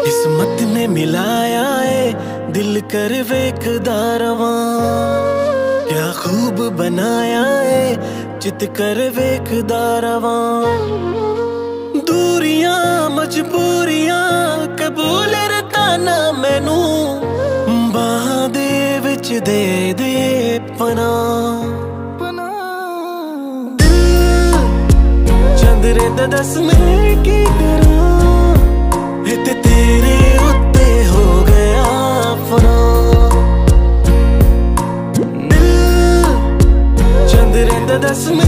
किस्मत ने मिलाया है दिल कर वेखदा रवां, क्या खूब बनाया है चित कर वेखदा रवां। दूरियां मजबूरियां कबूल रताना मैनू, बाहां दे विच दे दे पनाह। दिल चंदरे दा दस मैं की करां, इत्ते तेरे उत्ते हो गया फना। दिल चंदरे दा दस